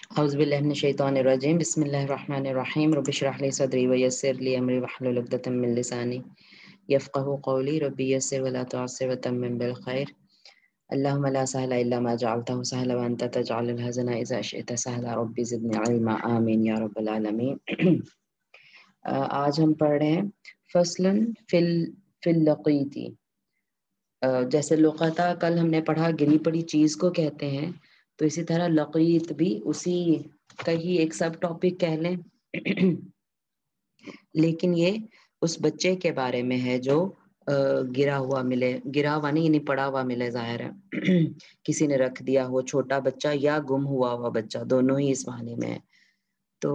اعوذ باللہ من الشیطان الرجیم بسم اللہ الرحمن الرحیم رب اشرح لی صدری ویسر لی امری واحلل عقدۃ من لسانی یفقهوا قولی رب یسر ولا تعسر وتمم بالخیر اللهم لا سهل الا ما جعلته سهلا وانت تجعل الحزن اذا شئت سهلا رب زدنی علما آمین یا رب العالمین۔ آج ہم پڑھ رہے ہیں فصل فی اللقیتی۔ جیسے لقطہ کل ہم نے پڑھا گری پڑی چیز کو کہتے ہیں، تو اسی طرح لقیت بھی اسی کا ہی ایک سب ٹاپک کہہ لیں، لیکن یہ اس بچے کے بارے میں ہے جو گرا ہوا ملے، گرا ہوا نہیں یعنی پڑا ہوا ملے، ظاہر ہے کسی نے رکھ دیا ہو، چھوٹا بچہ یا گم ہوا بچہ، دونوں ہی اس معنی میں ہے۔ تو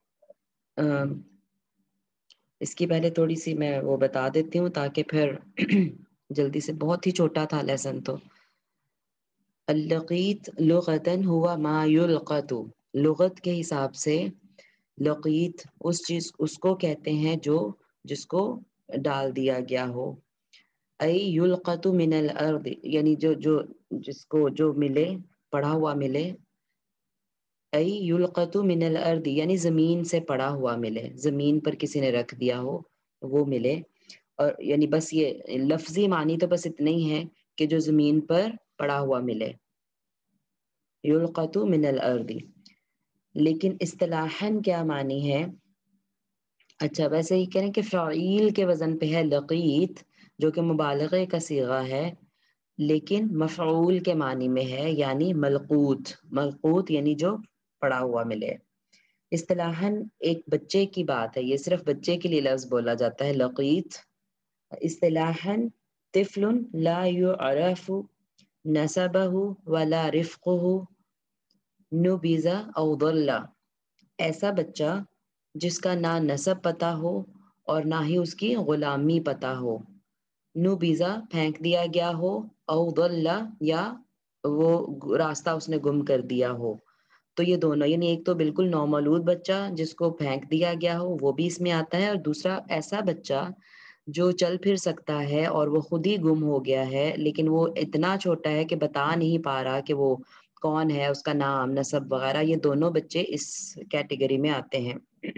اس کی پہلے تھوڑی سی میں وہ بتا دیتی ہوں تاکہ پھر جلدی سے، بہت ہی چھوٹا تھا لیسن تو۔ اللقیت لغتاً ہوا ما یلقط، لغت کے حساب سے لقیت اس کو کہتے ہیں جو جس کو ڈال دیا گیا ہو، ای یلقط من الارض، یعنی جس کو جو ملے، پڑا ہوا ملے، ای یلقط من الارض یعنی زمین سے پڑا ہوا ملے، زمین پر کسی نے رکھ دیا ہو وہ ملے، اور یعنی بس یہ لفظی معنی تو بس اتنا ہی ہے کہ جو زمین پر پڑا ہوا ملے، یلقط من الارض۔ لیکن اصطلاحاً کیا معنی ہے؟ اچھا ویسے ہی کہہ رہے ہیں کہ فعیل کے وزن پہ ہے لقیت، جو کہ مبالغے کا صیغہ ہے، لیکن مفعول کے معنی میں ہے، یعنی ملقوت، ملقوت یعنی جو پڑا ہوا ملے۔ اصطلاحاً ایک بچے کی بات ہے، یہ صرف بچے کے لیے لفظ بولا جاتا ہے لقیت۔ اصطلاحاً طفل لا يعرف نسبہ ولا رفقہ نبذ او ضل، ایسا بچہ جس کا نہ نسب پتہ ہو اور نہ ہی اس کی غلامی پتہ ہو، نبذ پھینک دیا گیا ہو، او ضل یا وہ راستہ اس نے گم کر دیا ہو۔ تو یہ دونوں، یعنی ایک تو بالکل نومولود بچہ جس کو پھینک دیا گیا ہو وہ بھی اس میں آتا ہے، اور دوسرا ایسا بچہ جو چل پھر سکتا ہے اور وہ خود ہی گم ہو گیا ہے، لیکن وہ اتنا چھوٹا ہے کہ بتا نہیں پا رہا کہ وہ کون ہے، اس کا نام نسب وغیرہ، یہ دونوں بچے اس کیٹیگری میں آتے ہیں۔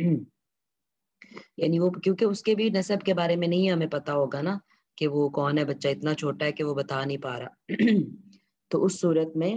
یعنی وہ کیونکہ اس کے بھی نسب کے بارے میں نہیں ہمیں پتا ہوگا نا کہ وہ کون ہے، بچہ اتنا چھوٹا ہے کہ وہ بتا نہیں پا رہا۔ تو اس صورت میں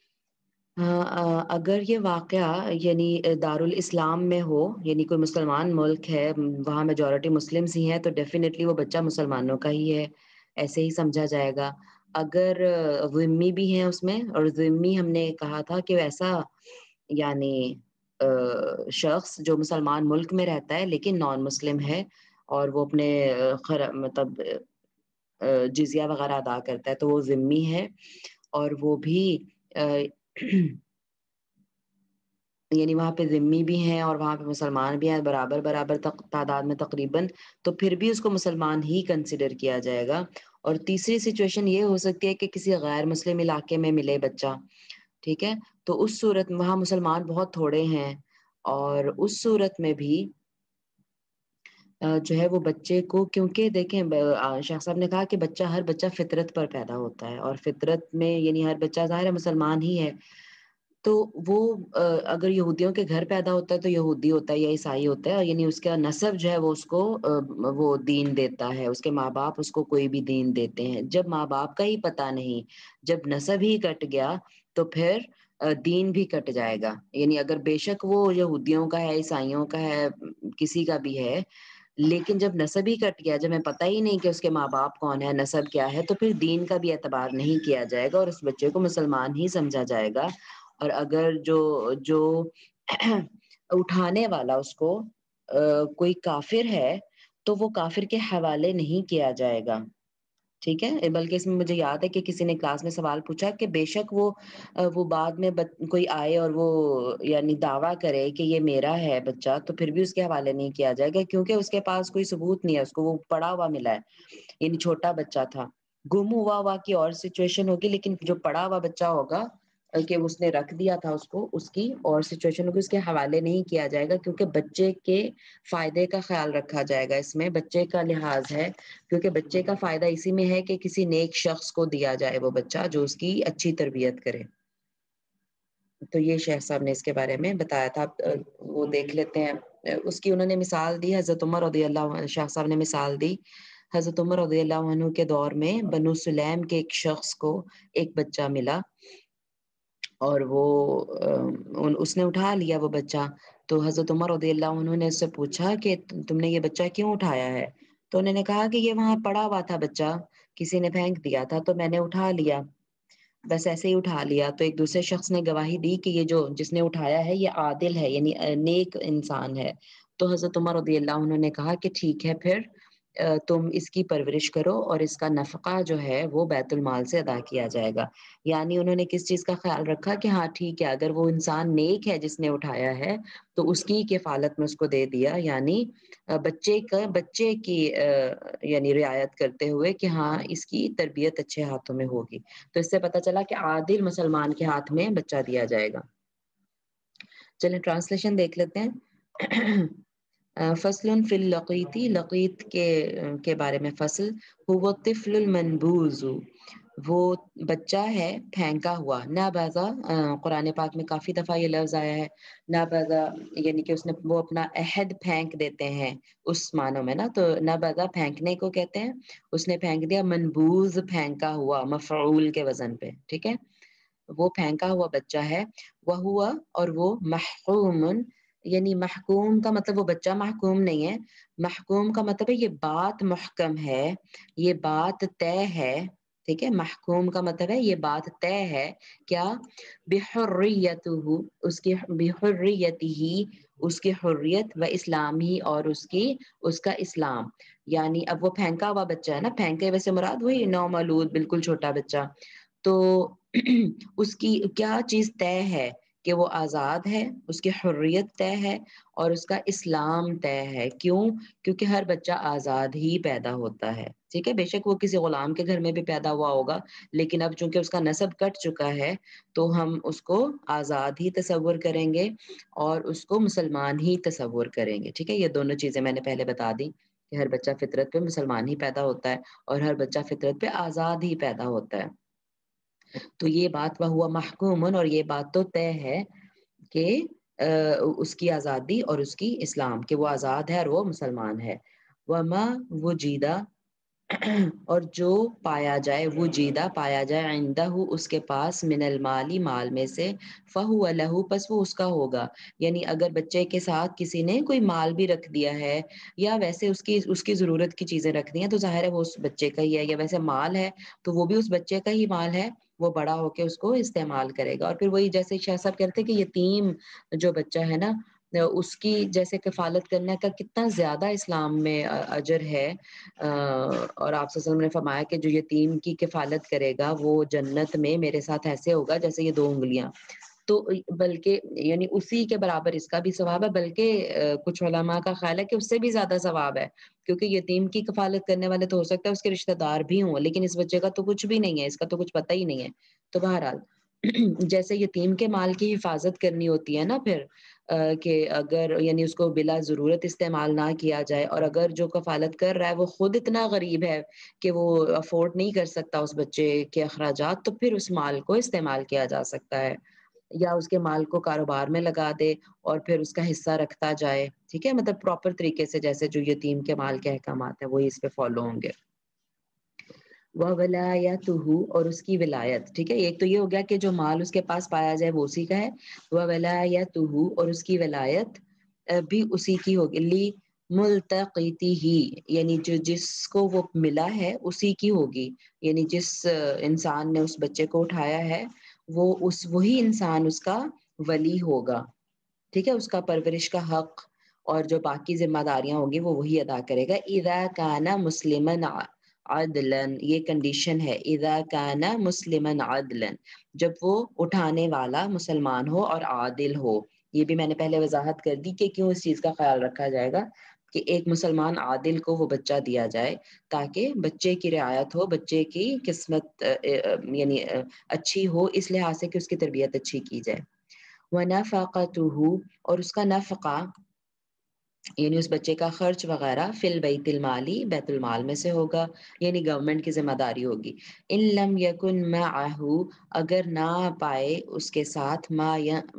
اگر یہ واقعہ یعنی دارالاسلام میں ہو، یعنی کوئی مسلمان ملک ہے، وہاں میجورٹی مسلمز ہی ہیں، تو ڈیفینیٹلی وہ بچہ مسلمانوں کا ہی ہے، ایسے ہی سمجھا جائے گا۔ اگر ذمی بھی ہیں اس میں، اور ذمی ہم نے کہا تھا کہ ایسا یعنی شخص جو مسلمان ملک میں رہتا ہے لیکن نان مسلم ہے، اور وہ اپنے مطلب جزیہ وغیرہ ادا کرتا ہے، تو وہ ذمی ہے، اور وہ بھی یعنی وہاں پہ ذمی بھی ہیں اور وہاں پہ مسلمان بھی ہیں برابر برابر تعداد میں تقریباً، تو پھر بھی اس کو مسلمان ہی کنسیڈر کیا جائے گا۔ اور تیسری سچویشن یہ ہو سکتی ہے کہ کسی غیر مسلم علاقے میں ملے بچہ، ٹھیک ہے، تو اس صورت میں وہاں مسلمان بہت تھوڑے ہیں، اور اس صورت میں بھی جو ہے وہ بچے کو، کیونکہ دیکھیں شاہ صاحب نے کہا کہ ہر بچہ فطرت پر پیدا ہوتا ہے، اور فطرت میں یعنی ہر بچہ ظاہر ہے مسلمان ہی ہے، تو وہ اگر یہودیوں کے گھر پیدا ہوتا ہے تو یہودی ہوتا ہے یا عیسائی ہوتا ہے، یعنی اس کا نسب جو ہے وہ اس کو وہ دین دیتا ہے، اس کے ماں باپ اس کو کوئی بھی دین دیتے ہیں۔ جب ماں باپ کا ہی پتہ نہیں، جب نسب ہی کٹ گیا تو پھر دین بھی کٹ جائے گا، یعنی اگر بے شک وہ یہودیوں کا ہے، عیسائیوں کا ہے، کسی کا بھی ہے، لیکن جب نسب ہی کٹ گیا، جب ہمیں پتہ ہی نہیں کہ اس کے ماں باپ کون ہے، نسب کیا ہے، تو پھر دین کا بھی اعتبار نہیں کیا جائے گا، اور اس بچے کو مسلمان ہی سمجھا جائے گا۔ اور اگر جو اٹھانے والا اس کو کوئی کافر ہے تو وہ کافر کے حوالے نہیں کیا جائے گا، ٹھیک ہے۔ بلکہ اس میں مجھے یاد ہے کہ کسی نے کلاس میں سوال پوچھا کہ بے شک وہ بعد میں کوئی آئے اور وہ یعنی دعویٰ کرے کہ یہ میرا ہے بچہ، تو پھر بھی اس کے حوالے نہیں کیا جائے گا، کیونکہ اس کے پاس کوئی ثبوت نہیں ہے، اس کو وہ پڑا ہوا ملا ہے، یعنی چھوٹا بچہ تھا۔ گم ہوا کی اور سچویشن ہوگی، لیکن جو پڑا ہوا بچہ ہوگا کہ اس نے رکھ دیا تھا اس کو، اس کی اور سچویشن ہوگی، اس کے حوالے نہیں کیا جائے گا، کیونکہ بچے کے فائدے کا خیال رکھا جائے گا، اس میں بچے کا لحاظ ہے، کیونکہ بچے کا فائدہ اسی میں ہے کہ کسی نیک شخص کو دیا جائے وہ بچہ جو اس کی اچھی تربیت کرے۔ تو یہ شیخ صاحب نے اس کے بارے میں بتایا تھا. وہ دیکھ لیتے ہیں. اس کی انہوں نے مثال دی, حضرت عمر رضی اللہ عنہ, شیخ صاحب نے مثال دی حضرت عمر رضی اللہ عنہ کے دور میں بنو سلیم کے ایک شخص کو ایک بچہ ملا, اور وہ اس نے اٹھا لیا وہ بچہ. تو حضرت عمر رضی اللہ عنہ نے اس سے پوچھا کہ تم نے یہ بچہ کیوں اٹھایا ہے؟ تو انہوں نے کہا کہ یہ وہاں پڑا ہوا تھا بچہ, کسی نے پھینک دیا تھا تو میں نے اٹھا لیا, بس ایسے ہی اٹھا لیا. تو ایک دوسرے شخص نے گواہی دی کہ یہ جو جس نے اٹھایا ہے یہ عادل ہے, یعنی نیک انسان ہے. تو حضرت عمر رضی اللہ عنہ نے کہا کہ ٹھیک ہے, پھر تم اس کی پرورش کرو اور اس کا نفقہ جو ہے وہ بیت المال سے ادا کیا جائے گا. یعنی انہوں نے کس چیز کا خیال رکھا کہ ہاں ٹھیک ہے, اگر وہ انسان نیک ہے جس نے اٹھایا ہے تو اس کی کفالت میں اس کو دے دیا, یعنی بچے کی یعنی رعایت کرتے ہوئے کہ ہاں اس کی تربیت اچھے ہاتھوں میں ہوگی. تو اس سے پتہ چلا کہ عادل مسلمان کے ہاتھ میں بچہ دیا جائے گا. چلیں ٹرانسلیشن دیکھ لیتے ہیں. فصل فی اللقیتی, لقیت کے بارے میں فصل. هو الطفل المنبوذ, وہ بچہ ہے پھینکا ہوا. نابغہ, قرآن پاک میں کافی دفعہ یہ لفظ آیا ہے نابغہ, یعنی کہ اس نے وہ اپنا عہد پھینک دیتے ہیں اس معنوں میں نا. تو نابغہ پھینکنے کو کہتے ہیں, اس نے پھینک دیا. منبوذ پھینکا ہوا, مفعول کے وزن پہ, ٹھیک ہے, وہ پھینکا ہوا بچہ ہے. وہ ہوا, اور وہ محکوم, یعنی محکوم کا مطلب وہ بچہ محکوم نہیں ہے, محکوم کا مطلب ہے یہ بات محکم ہے, یہ بات طے ہے, ٹھیک ہے. محکوم کا مطلب ہے یہ بات طے ہے, کیا؟ بحریتہ, اس کی بحریتہ, اس کی حریت, و اسلامی, اور اس کا اسلام. یعنی اب وہ پھینکا ہوا بچہ ہے نا, پھینکے ویسے مراد وہی نومولود بالکل چھوٹا بچہ. تو اس کی کیا چیز طے ہے کہ وہ آزاد ہے, اس کی حریت طے ہے, اور اس کا اسلام طے ہے. کیوں؟ کیونکہ ہر بچہ آزاد ہی پیدا ہوتا ہے, ٹھیک ہے. بے شک وہ کسی غلام کے گھر میں بھی پیدا ہوا ہوگا, لیکن اب چونکہ اس کا نسب کٹ چکا ہے تو ہم اس کو آزاد ہی تصور کریں گے اور اس کو مسلمان ہی تصور کریں گے, ٹھیک ہے. یہ دونوں چیزیں میں نے پہلے بتا دی کہ ہر بچہ فطرت پہ مسلمان ہی پیدا ہوتا ہے اور ہر بچہ فطرت پہ آزاد ہی پیدا ہوتا ہے. تو یہ بات وہ ہوا محکومن, اور یہ بات تو طے ہے کہ اس کی آزادی اور اس کی اسلام, کہ وہ آزاد ہے اور وہ مسلمان ہے. وما وجیدہ, اور جو پایا جائے, وجیدہ پایا جائے, عندہ اس کے پاس, من المالی مال میں سے, فہو لہو پس وہ اس کا ہوگا. یعنی اگر بچے کے ساتھ کسی نے کوئی مال بھی رکھ دیا ہے یا ویسے اس کی ضرورت کی چیزیں رکھ دی ہیں تو ظاہر ہے وہ اس بچے کا ہی ہے, یا ویسے مال ہے تو وہ بھی اس بچے کا ہی مال ہے, وہ بڑا ہو کے اس کو استعمال کرے گا. اور پھر وہی جیسے شاہ صاحب کہتے ہیں کہ یتیم جو بچہ ہے نا, اس کی جیسے کفالت کرنے کا کتنا زیادہ اسلام میں اجر ہے. اور آپ صلی اللہ علیہ وسلم نے فرمایا کہ جو یتیم کی کفالت کرے گا وہ جنت میں میرے ساتھ ایسے ہوگا جیسے یہ 2 انگلیاں. تو بلکہ یعنی اسی کے برابر اس کا بھی ثواب ہے, بلکہ کچھ علماء کا خیال ہے کہ اس سے بھی زیادہ ثواب ہے, کیونکہ یتیم کی کفالت کرنے والے تو ہو سکتا ہے اس کے رشتہ دار بھی ہوں, لیکن اس بچے کا تو کچھ بھی نہیں ہے, اس کا تو کچھ پتہ ہی نہیں ہے. تو بہرحال جیسے یتیم کے مال کی حفاظت کرنی ہوتی ہے نا پھر, کہ اگر یعنی اس کو بلا ضرورت استعمال نہ کیا جائے, اور اگر جو کفالت کر رہا ہے وہ خود اتنا غریب ہے کہ وہ افورڈ نہیں کر سکتا اس بچے کے اخراجات, تو پھر اس مال کو استعمال کیا جا سکتا ہے, یا اس کے مال کو کاروبار میں لگا دے اور پھر اس کا حصہ رکھتا جائے, ٹھیک ہے. مطلب پراپر طریقے سے جیسے جو یتیم کے مال کے احکامات ہیں وہی اس پہ فالو ہوں گے. وَوَلَایَتُهُ, اور اس کی ولایت, ٹھیک ہے. ایک تو یہ ہو گیا کہ جو مال اس کے پاس پایا جائے وہ اسی کا ہے. وَوَلَایَتُهُ, اور اس کی ولایت بھی اسی کی ہوگی. ملتقطہ, یعنی جس کو وہ ملا ہے اسی کی ہوگی, یعنی جس انسان نے اس بچے کو اٹھایا ہے وہ وہی انسان اس کا ولی ہوگا, ٹھیک ہے. اس کا پرورش کا حق اور جو باقی ذمہ داریاں ہوں گی وہ وہی ادا کرے گا. اذا کان مسلما عدلا, یہ کنڈیشن ہے, اذا کان مسلما عدلا, جب وہ اٹھانے والا مسلمان ہو اور عادل ہو. یہ بھی میں نے پہلے وضاحت کر دی کہ کیوں اس چیز کا خیال رکھا جائے گا کہ ایک مسلمان عادل کو وہ بچہ دیا جائے تاکہ بچے کی رعایت ہو, بچے کی قسمت یعنی اچھی ہو, اس لحاظ سے کہ اس کی تربیت اچھی کی جائے. وَنَفَقَتُهُ, اور اس کا نفقہ, یعنی اس بچے کا خرچ وغیرہ فی البیت المالی بیت المال میں سے ہوگا، یعنی گورنمنٹ کی ذمہ داری ہوگی۔ ان لم یکن معہ اگر نہ پائے اس کے ساتھ ما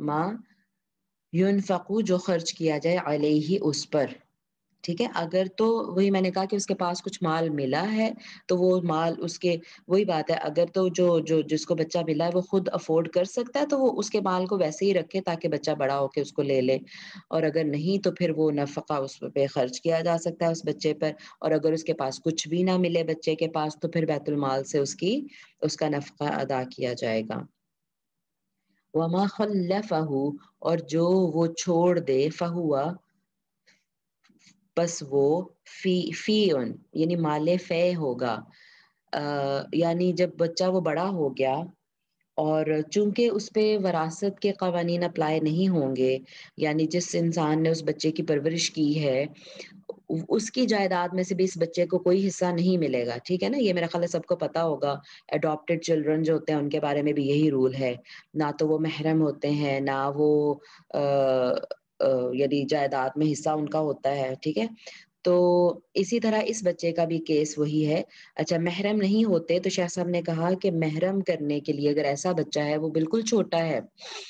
ینفقو جو خرچ کیا جائے علیہ اس پر، ٹھیک ہے۔ اگر تو وہی میں نے کہا کہ اس کے پاس کچھ مال ملا ہے تو وہ مال اس کے، وہی بات ہے، اگر تو جو جس کو بچہ ملا ہے وہ خود افورڈ کر سکتا ہے تو وہ اس کے مال کو ویسے ہی رکھے تاکہ بچہ بڑا ہو کے اس کو لے لے، اور اگر نہیں تو پھر وہ نفقہ اس پہ خرچ کیا جا سکتا ہے اس بچے پر، اور اگر اس کے پاس کچھ بھی نہ ملے بچے کے پاس تو پھر بیت المال سے اس کا نفقہ ادا کیا جائے گا۔ وما خلفہ اور جو وہ چھوڑ دے فہوا بس وہ فیون یعنی مال فے ہوگا، یعنی جب بچہ وہ بڑا ہو گیا اور چونکہ اس پہ وراثت کے قوانین اپلائی نہیں ہوں گے، یعنی جس انسان نے اس بچے کی پرورش کی ہے اس کی جائیداد میں سے بھی اس بچے کو کوئی حصہ نہیں ملے گا، ٹھیک ہے نا۔ یہ میرا خیال ہے سب کو پتا ہوگا، اڈاپٹڈ چلڈرن جو ہوتے ہیں ان کے بارے میں بھی یہی رول ہے، نہ تو وہ محرم ہوتے ہیں نہ وہ یعنی جائیداد میں حصہ ان کا ہوتا ہے، ٹھیک ہے۔ تو اسی طرح اس بچے کا بھی کیس وہی ہے۔ اچھا محرم نہیں ہوتے تو شیخ صاحب نے کہا کہ محرم کرنے کے لیے اگر ایسا بچہ ہے وہ بالکل چھوٹا ہے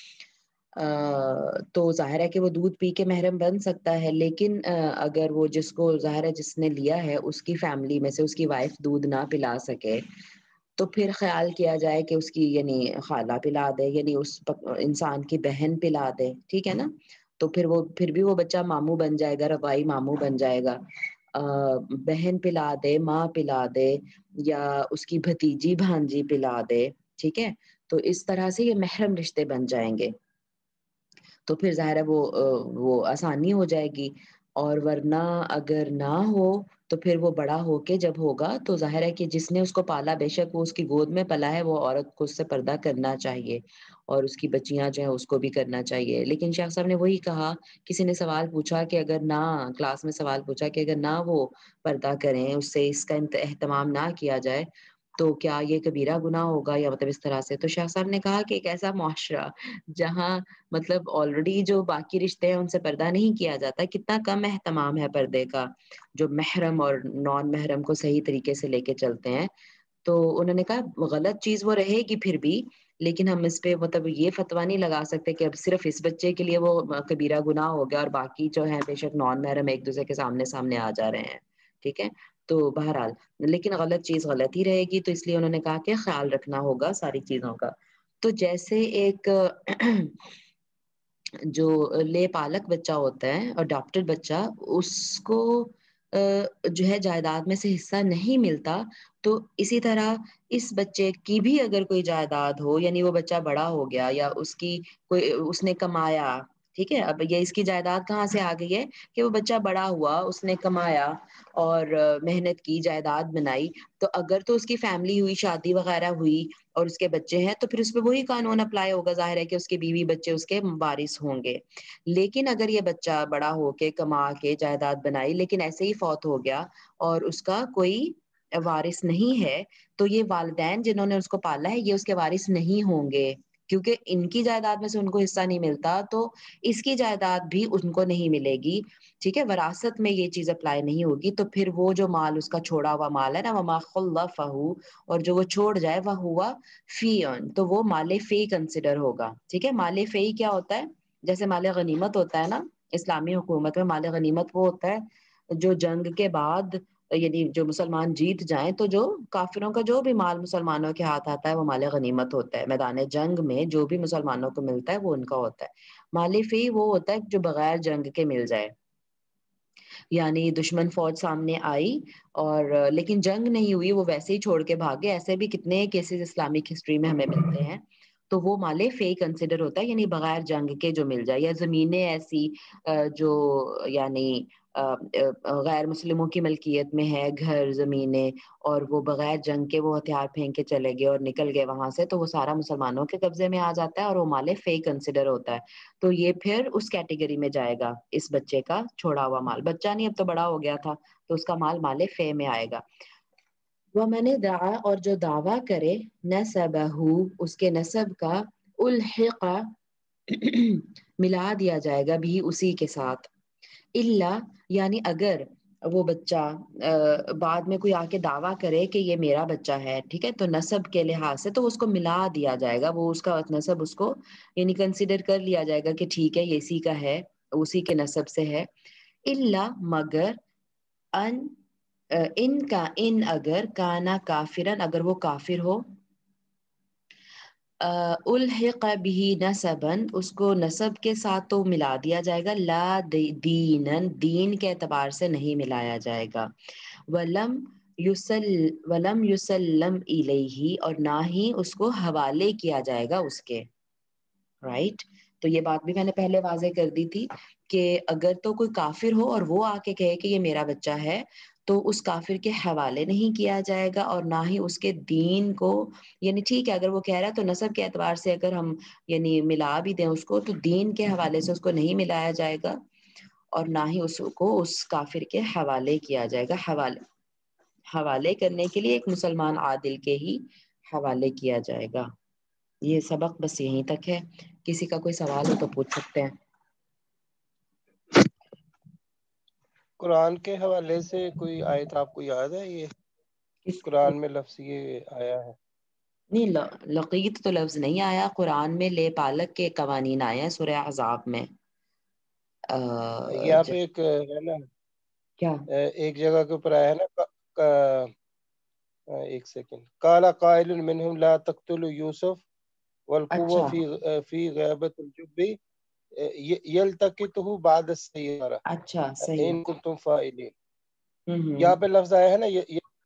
تو ظاہر ہے کہ وہ دودھ پی کے محرم بن سکتا ہے، لیکن اگر وہ جس کو ظاہر ہے جس نے لیا ہے اس کی فیملی میں سے اس کی وائف دودھ نہ پلا سکے تو پھر خیال کیا جائے کہ اس کی یعنی خالہ پلا دے، یعنی اس انسان کی بہن پلا دے، ٹھیک ہے نا۔ تو پھر بھی وہ بچہ ماموں بن جائے گا، روائی ماموں بن جائے گا۔ بہن پلا دے، ماں پلا دے، یا اس کی بھتیجی بھانجی پلا دے، ٹھیک ہے۔ تو اس طرح سے یہ محرم رشتے بن جائیں گے، تو پھر ظاہر ہے وہ آسانی ہو جائے گی۔ اور ورنہ اگر نہ ہو تو پھر وہ بڑا ہو کے جب ہوگا تو ظاہر ہے کہ جس نے اس کو پالا بے شک وہ اس کی گود میں پلا ہے، وہ عورت کو اس سے پردہ کرنا چاہیے اور اس کی بچیاں جو ہیں اس کو بھی کرنا چاہیے۔ لیکن شیخ صاحب نے وہی کہا، کسی نے سوال پوچھا کہ اگر نہ، کلاس میں سوال پوچھا کہ اگر نہ وہ پردہ کریں، اس سے اس کا اہتمام نہ کیا جائے تو کیا یہ کبیرہ گناہ ہوگا، یا مطلب اس طرح سے۔ تو شیخ صاحب نے کہا کہ ایک ایسا معاشرہ جہاں مطلب آلریڈی جو باقی رشتے ہیں ان سے پردہ نہیں کیا جاتا، کتنا کم اہتمام ہے پردے کا، جو محرم اور نان محرم کو صحیح طریقے سے لے کے چلتے ہیں۔ تو انہوں نے کہا غلط چیز وہ رہے گی پھر بھی، لیکن ہم اس پہ مطلب یہ فتویٰ نہیں لگا سکتے کہ اب صرف اس بچے کے لیے وہ کبیرہ گناہ ہو گیا اور باقی جو ہیں بے شک نان محرم ایک دوسرے کے سامنے آ جا رہے ہیں، ٹھیک ہے۔ تو بہرحال لیکن غلط چیز غلط ہی رہے گی، تو اس لیے انہوں نے کہا کہ خیال رکھنا ہوگا ساری چیزوں کا۔ تو جیسے ایک جو لے پالک بچہ ہوتا ہے، اڈاپٹڈ بچہ، اس کو جو ہے جائیداد میں سے حصہ نہیں ملتا، تو اسی طرح اس بچے کی بھی اگر کوئی جائیداد ہو، یعنی وہ بچہ بڑا ہو گیا یا اس نے کمایا، ٹھیک ہے۔ اب یہ اس کی جائیداد کہاں سے آ گئی ہے کہ وہ بچہ بڑا ہوا، اس نے کمایا اور محنت کی، جائیداد بنائی، تو اگر تو اس کی فیملی ہوئی، شادی وغیرہ ہوئی اور اس کے بچے ہیں تو پھر اس پہ وہی قانون اپلائی ہوگا، ظاہر ہے کہ اس کے بیوی بچے اس کے وارث ہوں گے۔ لیکن اگر یہ بچہ بڑا ہو کے کما کے جائیداد بنائی لیکن ایسے ہی فوت ہو گیا اور اس کا کوئی وارث نہیں ہے، تو یہ والدین جنہوں نے اس کو پالا ہے یہ اس کے وارث نہیں ہوں گے، کیونکہ ان کی جائیداد میں سے ان کو حصہ نہیں ملتا تو اس کی جائیداد بھی ان کو نہیں ملے گی، ٹھیک ہے۔ وراثت میں یہ چیز اپلائی نہیں ہوگی، تو پھر وہ جو مال اس کا چھوڑا ہوا مال ہے نا، وما خلفہ، اور جو وہ چھوڑ جائے وہ ہوا فیون، تو وہ مال فی کنسیڈر ہوگا، ٹھیک ہے۔ مال فی کیا ہوتا ہے؟ جیسے مال غنیمت ہوتا ہے نا اسلامی حکومت میں، مال غنیمت وہ ہوتا ہے جو جنگ کے بعد یعنی جو مسلمان جیت جائیں تو جو کافروں کا جو بھی مال مسلمانوں کے ہاتھ آتا ہے وہ مال غنیمت ہوتا ہے، میدان جنگ میں جو بھی مسلمانوں کو ملتا ہے وہ ان کا ہوتا ہے۔ مال فی وہ ہوتا ہے جو بغیر جنگ کے مل جائے، یعنی دشمن فوج سامنے آئی اور لیکن جنگ نہیں ہوئی، وہ ویسے ہی چھوڑ کے بھاگے، ایسے بھی کتنے کیسز اسلامک ہسٹری میں ہمیں ملتے ہیں، تو وہ مال فی کنسیڈر ہوتا ہے، یعنی بغیر جنگ کے جو مل جائے، یا زمینیں ایسی جو یعنی غیر مسلموں کی ملکیت میں ہے، گھر زمینیں، اور وہ بغیر جنگ کے وہ ہتھیار پھینک کے چلے گئے اور نکل گئے وہاں سے، تو وہ سارا مسلمانوں کے قبضے میں آ جاتا ہے اور وہ مال فی کنسیڈر ہوتا ہے۔ تو یہ پھر اس کیٹیگری میں جائے گا، اس بچے کا چھوڑا ہوا مال، بچہ نہیں اب تو بڑا ہو گیا تھا تو اس کا مال مال فی میں آئے گا۔ وَمَنِ دَعَا اور جو دعویٰ کرے نَسَبَهُ اس کے نسب کا، الحق ملا دیا جائے گا بھی اسی کے ساتھ، الا یعنی اگر وہ بچہ بعد میں کوئی آ کے دعویٰ کرے کہ یہ میرا بچہ ہے، ٹھیک ہے، تو نسب کے لحاظ سے تو اس کو ملا دیا جائے گا، وہ اس کا نسب اس کو یعنی کنسیڈر کر لیا جائے گا کہ ٹھیک ہے یہ اسی کا ہے، اسی کے نسب سے ہے. الا مگر ان اگر کانا کافرن اگر وہ کافر ہو، الحق به نسبا اس کو نسب کے ساتھ تو ملا دیا جائے گا، لا دینن دین کے اعتبار سے نہیں ملایا جائے گا، ولم یسلم الیہ اور نہ ہی اس کو حوالے کیا جائے گا اس کے، رائٹ. تو یہ بات بھی میں نے پہلے واضح کر دی تھی کہ اگر تو کوئی کافر ہو اور وہ آ کے کہے کہ یہ میرا بچہ ہے تو اس کافر کے حوالے نہیں کیا جائے گا، اور نہ ہی اس کے دین کو، یعنی ٹھیک ہے اگر وہ کہہ رہا ہے تو نسب کے اعتبار سے اگر ہم یعنی ملا بھی دیں اس کو تو دین کے حوالے سے اس کو نہیں ملایا جائے گا، اور نہ ہی اس کو اس کافر کے حوالے کیا جائے گا. حوالے کرنے کے لیے ایک مسلمان عادل کے ہی حوالے کیا جائے گا. یہ سبق بس یہیں تک ہے، کسی کا کوئی سوال ہو تو پوچھ سکتے ہیں. قرآن کے حوالے سے کوئی آیت آپ کو یاد ہے؟ یہ قرآن میں لفظ یہ آیا ہے؟ نہیں، لقیط تو لفظ نہیں آیا قرآن میں، لے پالک کے قوانین آئے ہیں سورہ احزاب میں. یہاں پہ ایک ہے نا، کیا ایک جگہ کے اوپر آیا ہے نا، ایک سیکنڈ، قال قائل منهم لا تقتلوا یوسف والقوة اچھا فی غیبت الجب یلتقطه بعد السیارہ اچھا صحیح. ان کنتم فاعلین. ہوں یہاں پہ لفظ آیا ہے نا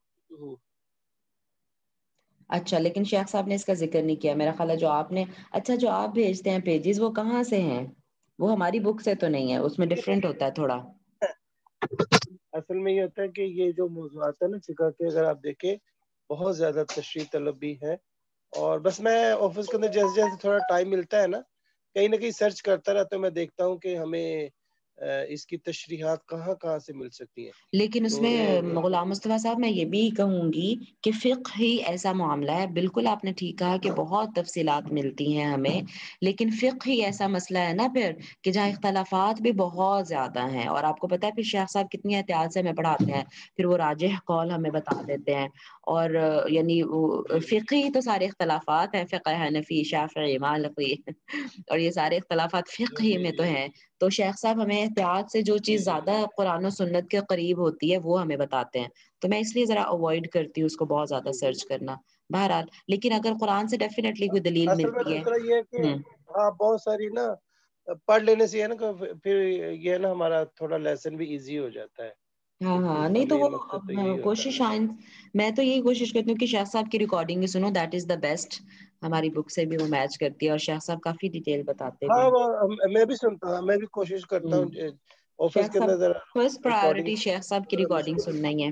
اچھا، لیکن شیخ صاحب نے اس کا ذکر نہیں کیا میرا خیال ہے. جو آپ نے اچھا جو آپ بھیجتے ہیں پیجز وہ کہاں سے ہیں؟ وہ ہماری بک سے تو نہیں ہے، اس میں ڈیفرنٹ ہوتا ہے تھوڑا. اصل میں یہ ہوتا ہے کہ یہ جو موضوعات ہے نا فقہ کے، اگر آپ دیکھیں بہت زیادہ تشریح طلب بھی ہے، اور بس میں آفس کے اندر جیسے جیسے تھوڑا ٹائم ملتا ہے نا کہیں نہ کہیں سرچ کرتا رہتا ہوں، میں دیکھتا ہوں کہ ہمیں اس کی تشریحات کہاں کہاں سے مل سکتی ہیں. لیکن اس تو میں غلام مصطفیٰ صاحب میں یہ بھی کہوں گی کہ فقہ ہی ایسا معاملہ ہے، بالکل آپ نے ٹھیک کہا کہ بہت تفصیلات ملتی ہیں ہمیں، لیکن فقہ ہی ایسا مسئلہ ہے نا پھر کہ جہاں اختلافات بھی بہت زیادہ ہیں. اور آپ کو پتہ ہے پھر شیخ صاحب کتنی احتیاط سے ہمیں پڑھاتے ہیں، پھر وہ راجح قول ہمیں بتا دیتے ہیں. اور یعنی فقہی تو سارے اختلافات ہیں، فقہ حنفی شافعی مالکی اور یہ سارے اختلافات فقہی میں تو ہیں. تو شیخ صاحب ہمیں احتیاط سے جو چیز زیادہ قرآن و سنت کے قریب ہوتی ہے وہ ہمیں بتاتے ہیں، تو میں اس لیے ذرا اوائڈ کرتی ہوں اس کو بہت زیادہ سرچ کرنا بہرحال. لیکن اگر قرآن سے ڈیفینیٹلی کوئی دلیل اصل میں ملتی ہے. دوسرا یہ ہے کہ ہاں بہت ساری نا پڑھ لینے سے ہے نا کہ پھر یہ ہے نا ہمارا تھوڑا لیسن بھی ایزی ہو جاتا ہے. ہاں نہیں تو ہمیں وہ مقصد تو یہی ہوتا کوشش میں تو یہی کوشش کرتی ہوں کہ شیخ صاحب کی ریکارڈنگ ہی سنو، دیٹ از دا بیسٹ. ہماری بک سے بھی وہ میچ کرتی ہے اور شیخ صاحب کافی ڈیٹیل بتاتے بھی ہاں ہیں. میں بھی سنتا ہوں، میں بھی کوشش کرتا ہوں آفس شیخ کے صاحب اندر ذرا فرسٹ ریکارڈنگ پرائیورٹی شیخ صاحب کی ریکارڈنگ سننا ہی ہے.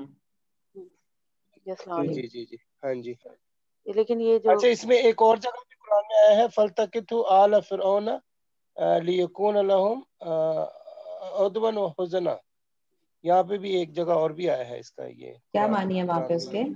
جی جی جی جی ہاں جی. لیکن یہ جو اچھا اس میں ایک اور جگہ بھی قرآن میں آیا ہے فَالْتَقِطْهُ آلَ فِرْعَوْنَ لِيَكُونَ لَهُمْ عُدْوًا وَحُزْنًا. یہاں پہ بھی ایک جگہ اور بھی آیا ہے اس کا، یہ کیا معنی ہے وہاں پہ قرآن اس میں کے؟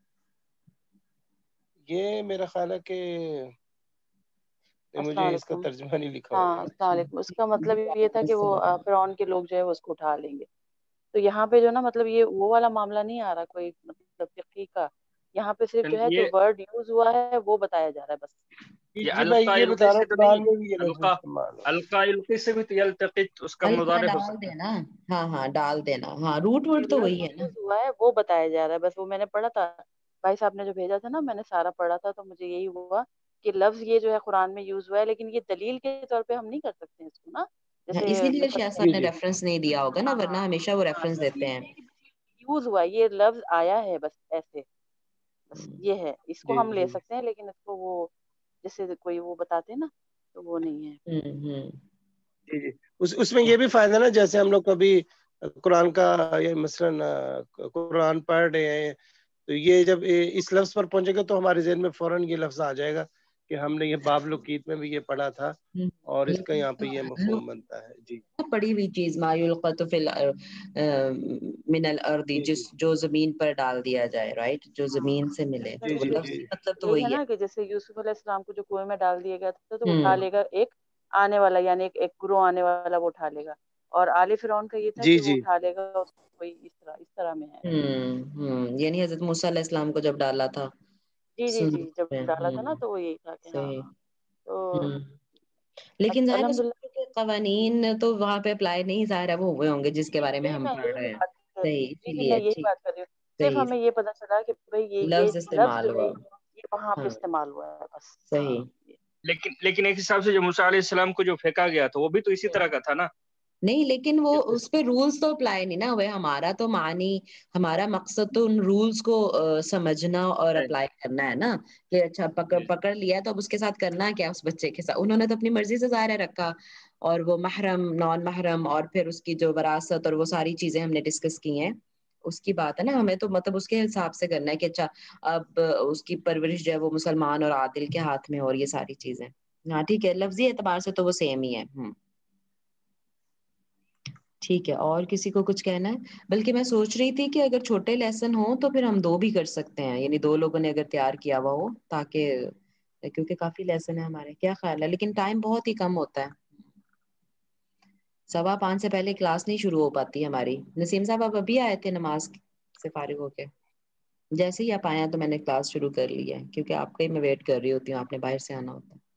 یہ میرا خیال ہے کہ السلام مجھے اس کا علیکم. ترجمہ نہیں لکھا ہوا ہاں تھا. السلام علیکم. اس کا مطلب یہ تھا کہ وہ السلام. فرعون کے لوگ جو ہے اس کو اٹھا لیں گے. تو یہاں پہ جو نا مطلب یہ وہ والا معاملہ نہیں آ رہا کوئی مطلب فقہی کا، یہاں پہ صرف جو ہے جو ورڈ یوز ہوا ہے وہ بتایا جا رہا ہے بس. جی میں یہ بتا رہا ہوں قرآن میں بھی یہ لفظ استعمال ہے. القا القی سے بھی یلتقط اس کا القا مضارع ہو ڈال سکتا ہے. دینا، ہاں ڈال دینا، ہاں روٹ جو ورڈ تو لفظ وہی ہے نا. یوز ہوا ہے وہ بتایا جا رہا ہے بس. وہ میں نے پڑھا تھا، بھائی صاحب نے جو بھیجا تھا نا میں نے سارا پڑھا تھا، تو مجھے یہی ہوا کہ لفظ یہ جو ہے قرآن میں یوز ہوا ہے، لیکن یہ دلیل کے طور پہ ہم نہیں کر سکتے اس کو نا. جیسے اسی لیے مثلا شیخ صاحب نے ریفرنس نہیں دیا ہوگا نا، ورنہ ہمیشہ وہ ہاں ریفرنس دیتے ہیں. یوز ہوا ہے، یہ لفظ آیا ہے بس ایسے، بس یہ ہے. اس کو ہم لے سکتے ہیں لیکن اس کو وہ جیسے کوئی وہ بتاتے ہیں نا تو وہ نہیں ہے. جی جی اس میں یہ بھی فائدہ نا، جیسے ہم لوگ کبھی قرآن کا یا مثلا قرآن پڑھ رہے ہیں تو یہ جب اس لفظ پر پہنچے گا تو ہمارے ذہن میں فوراً یہ لفظ آ جائے گا کہ ہم نے یہ باب لقیت میں بھی یہ پڑھا تھا اور اس کا یہاں پہ یہ مفہوم بنتا ہے. جی پڑی ہوئی چیز ما یلقط فی من الارض، جو زمین پر ڈال دیا جائے، رائٹ، جو زمین سے ملے، اس میں تو وہ بھی لفظی مطلب تو یہی ہے وہی ہے. نا کہ جیسے یوسف علیہ السلام کو جو کنویں میں ڈال دیا گیا تھا تو اٹھا لے گا ایک آنے والا، یعنی ایک گروہ آنے والا وہ اٹھا لے گا. اور آل فرعون کا یہ تھا جی کہ وہ جی اٹھا لے گا اس کو کوئی اس طرح میں ہے. یعنی حضرت موسیٰ علیہ السلام کو جب ڈالا تھا جی جی جی جب میں، ڈالا تھا نا تو وہ یہی تھا کہ ہاں صحیح. تو لیکن ظاہر ہے الحمد للہ. کے قوانین تو وہاں پہ اپلائی نہیں ظاہر ہے وہ ہوئے ہوں گے جس کے بارے میں جی ہم میں پڑھ رہے یہی ہیں. بات کر رہی صحیح، ہوں. اسی جی لیے میں یہی ٹھیک. بات کر رہی ہوں. صرف صحیح، ہمیں یہ پتا چلا کہ بھائی یہ لفظ لفظ استعمال جو ہے ہوا. یہ وہاں پہ ہاں استعمال ہوا ہے بس. صحیح. لیکن ایک حساب سے جو موسیٰ علیہ السلام کو جو پھینکا گیا تھا وہ بھی تو اسی طرح کا تھا نا. نہیں لیکن وہ اس پہ رولز تو اپلائی نہیں نا ہوئے. ہمارا تو معنی، ہمارا مقصد تو ان رولز کو سمجھنا اور اپلائی کرنا ہے نا کہ اچھا پکڑ لیا تو اب اس کے ساتھ کرنا کیا اس بچے کے ساتھ. انہوں نے تو اپنی مرضی سے ظاہر رکھا، اور وہ محرم، نان محرم، اور پھر اس کی جو وراثت اور وہ ساری چیزیں ہم نے ڈسکس کی ہیں اس کی بات ہے نا. ہمیں تو مطلب اس کے حساب سے کرنا ہے کہ اچھا اب اس کی پرورش جو ہے وہ مسلمان اور عادل کے ہاتھ میں، اور یہ ساری چیزیں. ہاں ٹھیک ہے، لفظی اعتبار سے تو وہ سیم ہی ہے. ٹھیک ہے. اور کسی کو کچھ کہنا ہے؟ بلکہ میں سوچ رہی تھی کہ اگر چھوٹے لیسن ہوں تو پھر ہم 2 بھی کر سکتے ہیں، یعنی 2 لوگوں نے اگر تیار کیا ہوا ہو، تاکہ کیونکہ کافی لیسن ہے ہمارے. کیا خیال ہے؟ لیکن ٹائم بہت ہی کم ہوتا ہے. 5:15 سے پہلے کلاس نہیں شروع ہو پاتی ہماری. نسیم صاحب آپ ابھی آئے تھے نماز سے فارغ ہو کے؟ جیسے ہی آپ آئے ہیں تو میں نے کلاس شروع کر لی ہے، کیونکہ آپ کا ہی میں ویٹ کر رہی ہوتی ہوں، آپ نے باہر سے آنا ہوتا ہے.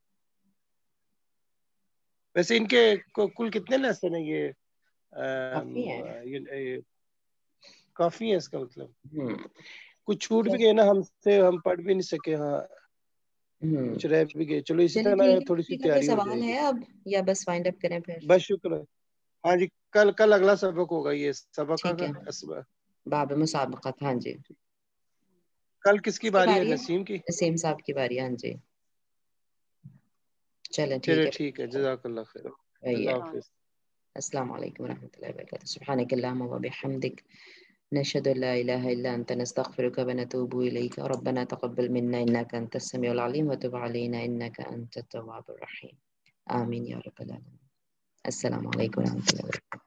ویسے ان کے کل کتنے لیسن ہیں یہ؟ کافی ہے. کافی ہے اس کا مطلب. ہوں کچھ چھوٹ بھی گئے نا ہم سے، ہم پڑھ بھی نہیں سکے. ہاں کچھ رہ بھی گئے. چلو اسی چلیے طرح ٹھیک ہے. تھوڑی سی کوئی تیاری ہو سوال جائے گی. ہے اب یا بس فائنڈ اپ کریں پھر؟ بس شکر ہے. ہاں جی، کل اگلا سبق ہوگا یہ سبق ٹھیک کا ہے. اسبق. باب مسابقت. ہاں جی. کل کس کی کس کی باری ہے؟ باری ہے؟ نسیم کی. نسیم صاحب کی باری. ہاں جی. چلیں چلو ٹھیک ہے. ٹھیک ہے، جزاک اللہ خیر. اللہ وہی. حافظ. السلام علیکم ورحمۃ اللہ وبرکاتہ. سبحانک اللہم وبحمدک، نشهد ان لا اله الا انت، نستغفرك ونتوب اليك. ربنا تقبل منا انك انت السميع العليم وتب علينا انك انت التواب الرحيم. آمين يا رب العالمين. السلام علیکم ورحمۃ اللہ وبرکاتہ.